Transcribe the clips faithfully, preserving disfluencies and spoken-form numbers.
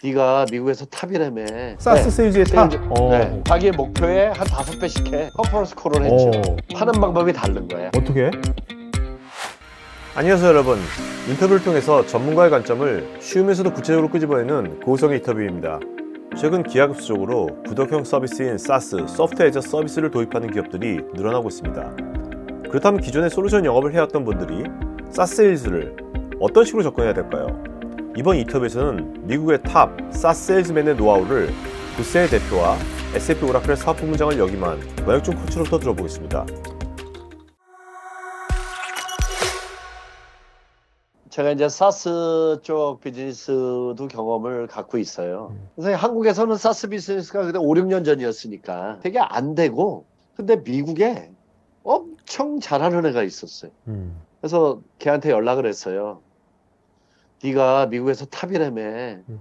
네가 미국에서 탑이라며. 사스 네. 세일즈의 탑? 세일즈, 어. 네. 자기의 목표에 한 다섯 배씩 해. 컨퍼런스 콜을 했죠. 어. 하는 방법이 다른 거야. 어떻게? 안녕하세요 여러분. 인터뷰를 통해서 전문가의 관점을 쉬우면서도 구체적으로 끄집어내는 고성의 인터뷰입니다. 최근 기하급수적으로 구독형 서비스인 사스, 소프트웨어 애저 서비스를 도입하는 기업들이 늘어나고 있습니다. 그렇다면 기존에 솔루션 영업을 해왔던 분들이 사스 세일즈를 어떤 식으로 접근해야 될까요? 이번 인터뷰에서는 미국의 탑 사스 세일즈맨의 노하우를 구세의 대표와 에스에이피 오라클의 사업부문장을 역임한 권혁준 코치로부터 들어보겠습니다. 제가 이제 사스 쪽 비즈니스도 경험을 갖고 있어요. 그래서 한국에서는 사스 비즈니스가 그때 오, 육 년 전이었으니까 되게 안 되고, 근데 미국에 엄청 잘하는 애가 있었어요. 음. 그래서 걔한테 연락을 했어요. 네가 미국에서 탑이라며. 음.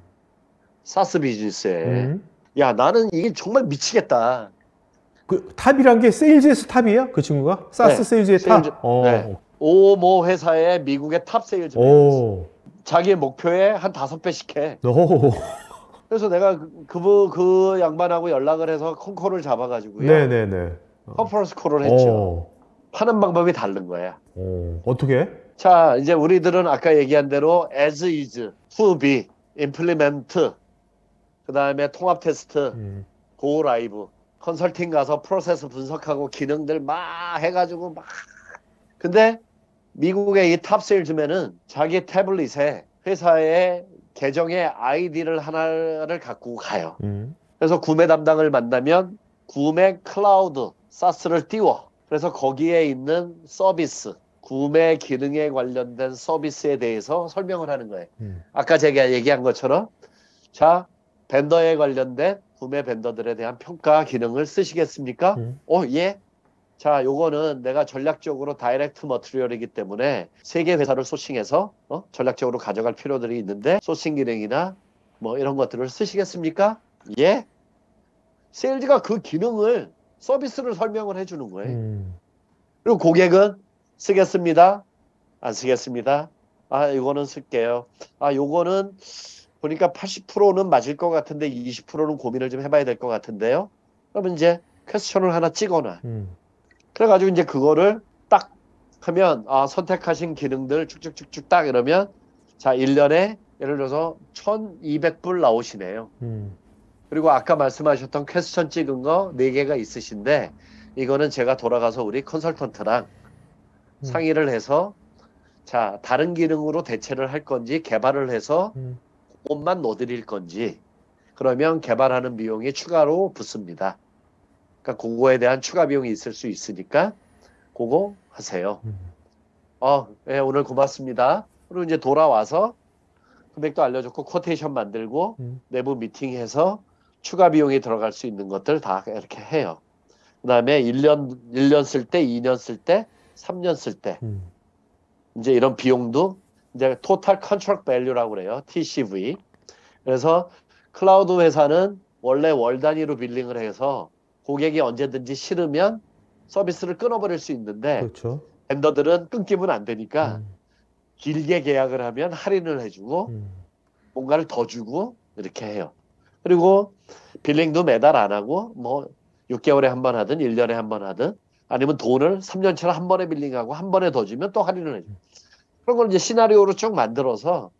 사스 비즈니스에. 음. 야, 나는 이게 정말 미치겠다. 그 탑이란 게 세일즈에서 탑이에요? 그 친구가? 사스 네, 세일즈의 세일즈, 탑? 어. 네. 오모 회사의 미국의 탑 세일즈맨. 오. 자기의 목표에 한 다섯 배씩 해. 오. 그래서 내가 그, 그, 그 양반하고 연락을 해서 컨콜을 잡아가지고요. 네네네. 컨퍼런스 콜을 했죠. 오. 하는 방법이 다른 거야. 오. 어떻게? 자, 이제 우리들은 아까 얘기한 대로 as is, to be, implement, 그 다음에 통합 테스트, 음. go live, 컨설팅 가서 프로세스 분석하고 기능들 막 해가지고 막. 근데 미국의 이 탑 세일즈맨은 자기 태블릿에 회사의 계정의 아이디를 하나를 갖고 가요. 음. 그래서 구매 담당을 만나면 구매 클라우드 사스를 띄워. 그래서 거기에 있는 서비스, 구매 기능에 관련된 서비스에 대해서 설명을 하는 거예요. 음. 아까 제가 얘기한 것처럼 자, 벤더에 관련된 구매 벤더들에 대한 평가 기능을 쓰시겠습니까? 음. 어, 예. 자, 요거는 내가 전략적으로 다이렉트 머티리얼이기 때문에 세 개 회사를 소싱해서 어? 전략적으로 가져갈 필요들이 있는데 소싱 기능이나 뭐 이런 것들을 쓰시겠습니까? 예. 세일즈가 그 기능을 서비스를 설명을 해주는 거예요. 음. 그리고 고객은 쓰겠습니다. 안 쓰겠습니다. 아, 이거는 쓸게요. 아, 요거는 보니까 팔십 퍼센트는 맞을 것 같은데 이십 퍼센트는 고민을 좀 해봐야 될 것 같은데요. 그러면 이제 퀘스천을 하나 찍어놔. 음. 그래가지고 이제 그거를 딱 하면 아, 선택하신 기능들 쭉쭉쭉쭉 딱 이러면 자, 일 년에 예를 들어서 천이백 불 나오시네요. 음. 그리고 아까 말씀하셨던 퀘스천 찍은 거 네 개가 있으신데 이거는 제가 돌아가서 우리 컨설턴트랑 음. 상의를 해서 자, 다른 기능으로 대체를 할 건지 개발을 해서 음. 옷만 넣어드릴 건지 그러면 개발하는 비용이 추가로 붙습니다. 그러니까 그거에 대한 추가 비용이 있을 수 있으니까 그거 하세요. 음. 어, 예, 오늘 고맙습니다. 그리고 이제 돌아와서 금액도 알려줬고 쿼테이션 만들고 음. 내부 미팅해서 추가 비용이 들어갈 수 있는 것들 다 이렇게 해요. 그 다음에 일 년, 일 년 쓸 때, 이 년 쓸 때, 삼 년 쓸 때 음. 이제 이런 비용도 이제 토탈 컨트랙트 밸류라고 그래요. 티씨브이. 그래서 클라우드 회사는 원래 월 단위로 빌링을 해서 고객이 언제든지 싫으면 서비스를 끊어버릴 수 있는데 그렇죠. 벤더들은 끊기면 안 되니까 음. 길게 계약을 하면 할인을 해주고 음. 뭔가를 더 주고 이렇게 해요. 그리고 빌링도 매달 안 하고 뭐 육 개월에 한 번 하든 일 년에 한 번 하든 아니면 돈을 삼 년치를 한 번에 빌링하고 한 번에 더 주면 또 할인을 해줘. 그런 걸 이제 시나리오로 쭉 만들어서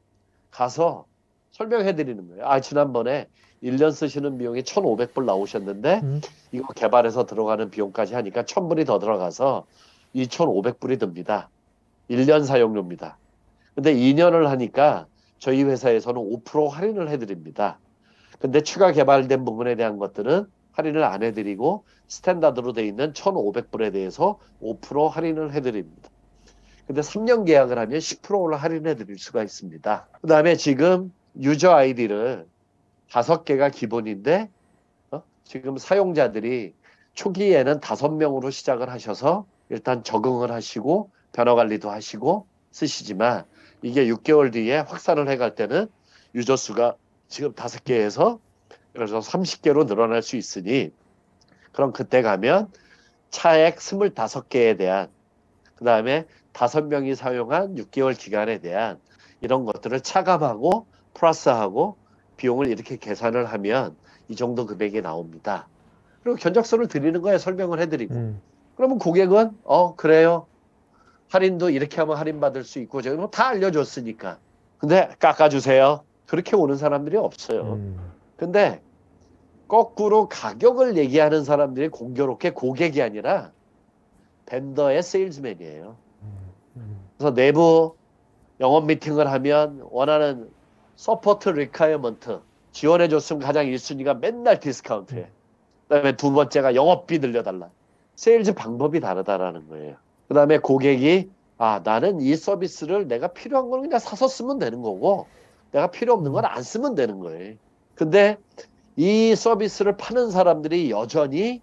가서 설명해 드리는 거예요. 아, 지난번에 일 년 쓰시는 비용이 천오백 불 나오셨는데 음. 이거 개발해서 들어가는 비용까지 하니까 천 불이 더 들어가서 이천오백 불이 듭니다. 일 년 사용료입니다. 근데 이 년을 하니까 저희 회사에서는 오 퍼센트 할인을 해드립니다. 근데 추가 개발된 부분에 대한 것들은 할인을 안 해드리고 스탠다드로 돼 있는 천오백 불에 대해서 오 퍼센트 할인을 해드립니다. 근데 삼 년 계약을 하면 십 퍼센트를 할인해 드릴 수가 있습니다. 그 다음에 지금 유저 아이디를 다섯 개가 기본인데 어? 지금 사용자들이 초기에는 다섯 명으로 시작을 하셔서 일단 적응을 하시고 변화 관리도 하시고 쓰시지만 이게 육 개월 뒤에 확산을 해갈 때는 유저 수가 지금 다섯 개에서 그래서 삼십 개로 늘어날 수 있으니 그럼 그때 가면 차액 스물다섯 개에 대한 그 다음에 다섯 명이 사용한 육 개월 기간에 대한 이런 것들을 차감하고 플러스하고 비용을 이렇게 계산을 하면 이 정도 금액이 나옵니다. 그리고 견적서를 드리는 거에 설명을 해드리고 음. 그러면 고객은 어 그래요. 할인도 이렇게 하면 할인받을 수 있고 제가 다 알려줬으니까. 근데 깎아주세요. 그렇게 오는 사람들이 없어요. 음. 근데 거꾸로 가격을 얘기하는 사람들이 공교롭게 고객이 아니라 벤더의 세일즈맨이에요. 음. 그래서 내부 영업 미팅을 하면 원하는 서포트 리콰이어먼트 지원해줬으면 가장 일 순위가 맨날 디스카운트해. 그 다음에 두 번째가 영업비 늘려달라. 세일즈 방법이 다르다라는 거예요. 그 다음에 고객이 아 나는 이 서비스를 내가 필요한 거는 그냥 사서 쓰면 되는 거고 내가 필요 없는 건 안 쓰면 되는 거예요. 근데 이 서비스를 파는 사람들이 여전히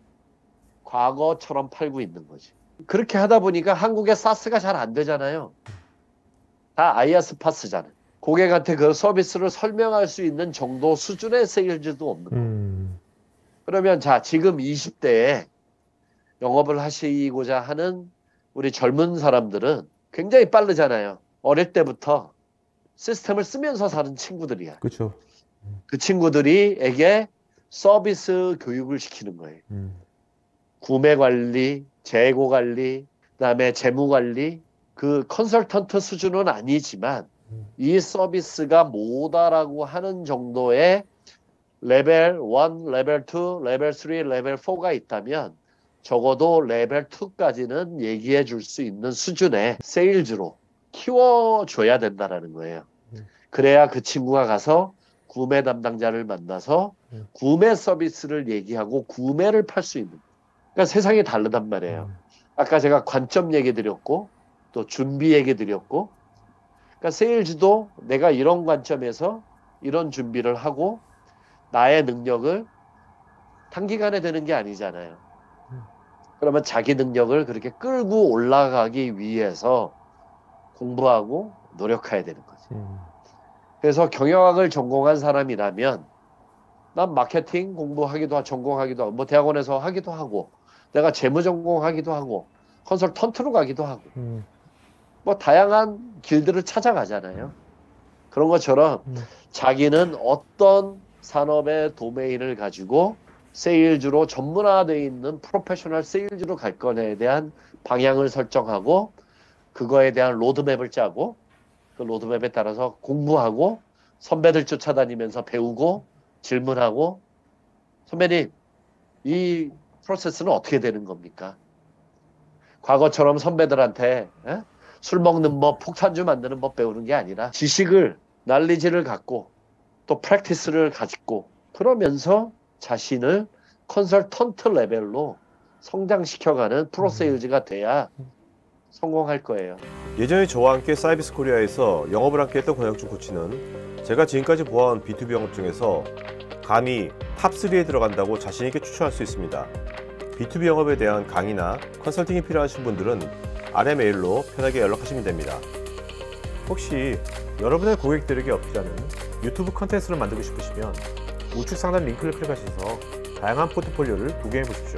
과거처럼 팔고 있는 거지. 그렇게 하다 보니까 한국에 사스가 잘 안 되잖아요. 다 아이아스파스잖아요. 고객한테 그 서비스를 설명할 수 있는 정도 수준의 세일즈도 없는 거예요. 음. 그러면 자 지금 이십 대에 영업을 하시고자 하는 우리 젊은 사람들은 굉장히 빠르잖아요. 어릴 때부터 시스템을 쓰면서 사는 친구들이야. 그렇죠. 그 친구들이에게 서비스 교육을 시키는 거예요. 음. 구매 관리, 재고 관리, 그다음에 재무 관리. 그 컨설턴트 수준은 아니지만 이 서비스가 뭐다라고 하는 정도의 레벨 일, 레벨 이, 레벨 삼, 레벨 사가 있다면 적어도 레벨 이까지는 얘기해 줄 수 있는 수준의 세일즈로 키워줘야 된다는 거예요. 그래야 그 친구가 가서 구매 담당자를 만나서 구매 서비스를 얘기하고 구매를 팔 수 있는. 그러니까 세상이 다르단 말이에요. 아까 제가 관점 얘기 드렸고 또 준비 얘기 드렸고 그러니까 세일즈도 내가 이런 관점에서 이런 준비를 하고 나의 능력을 단기간에 되는 게 아니잖아요. 그러면 자기 능력을 그렇게 끌고 올라가기 위해서 공부하고 노력해야 되는 거지. 음. 그래서 경영학을 전공한 사람이라면 난 마케팅 공부하기도 하고 전공하기도 하고 뭐 대학원에서 하기도 하고 내가 재무 전공하기도 하고 컨설턴트로 가기도 하고 음. 뭐 다양한 길들을 찾아가잖아요. 그런 것처럼 음. 자기는 어떤 산업의 도메인을 가지고 세일즈로 전문화되어 있는 프로페셔널 세일즈로 갈 거냐에 대한 방향을 설정하고 그거에 대한 로드맵을 짜고 그 로드맵에 따라서 공부하고 선배들 쫓아다니면서 배우고 질문하고 선배님 이 프로세스는 어떻게 되는 겁니까? 과거처럼 선배들한테 에? 술 먹는 법, 폭탄주 만드는 법 배우는 게 아니라 지식을, 날리지를 갖고 또 프랙티스를 가지고 그러면서 자신을 컨설턴트 레벨로 성장시켜가는 프로세일즈가 돼야 성공할 거예요. 예전에 저와 함께 사이비스 코리아에서 영업을 함께 했던 권혁준 코치는 제가 지금까지 보아온 비투비 영업 중에서 감히 탑삼에 들어간다고 자신 있게 추천할 수 있습니다. 비투비 영업에 대한 강의나 컨설팅이 필요하신 분들은 아래 메일로 편하게 연락하시면 됩니다. 혹시 여러분의 고객들에게 어필하는 유튜브 컨텐츠를 만들고 싶으시면 우측 상단 링크를 클릭하셔서 다양한 포트폴리오를 구경해 보십시오.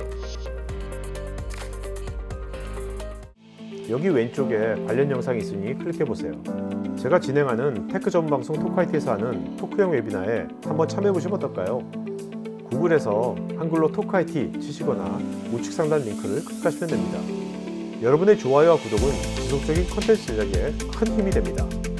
여기 왼쪽에 관련 영상이 있으니 클릭해 보세요. 제가 진행하는 테크 전문 방송 토크아이티에서 하는 토크형 웨비나에 한번 참여해 보시면 어떨까요? 구글에서 한글로 토크아이티 치시거나 우측 상단 링크를 클릭하시면 됩니다. 여러분의 좋아요와 구독은 지속적인 컨텐츠 제작에 큰 힘이 됩니다.